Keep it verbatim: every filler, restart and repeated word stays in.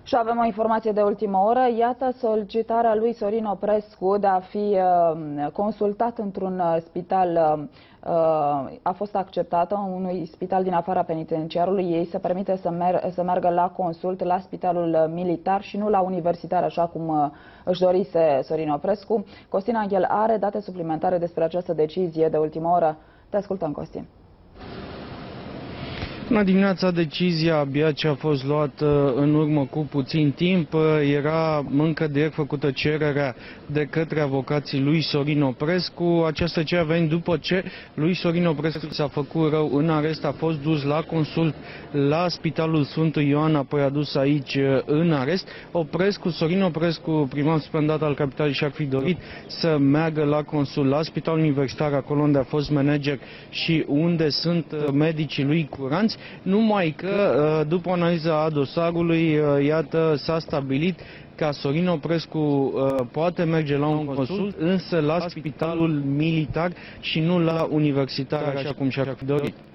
Și avem o informație de ultimă oră. Iată solicitarea lui Sorin Oprescu de a fi uh, consultat într-un uh, spital uh, a fost acceptată, unui spital din afara penitenciarului. Ei se permite să, mer să meargă la consult la spitalul militar și nu la universitar, așa cum uh, își dorise Sorin Oprescu. Costin Anghel are date suplimentare despre această decizie de ultimă oră. Te ascultăm, Costin. Bună dimineața, decizia abia ce a fost luată în urmă cu puțin timp. Era încă de ieri făcută cererea de către avocații lui Sorin Oprescu. Această cerere veni după ce lui Sorin Oprescu s-a făcut rău în arest, a fost dus la consult la Spitalul Sfântul Ioan, apoi adus aici în arest. Oprescu, Sorin Oprescu, primar suspendat al capitalei, și-ar fi dorit să meargă la consult la Spitalul Universitar, acolo unde a fost manager și unde sunt medicii lui curanți. Numai că, după analiza a dosarului, iată, s-a stabilit ca Sorin Oprescu poate merge la un consult, însă la spitalul militar și nu la universitar, așa cum și-ar fi dorit.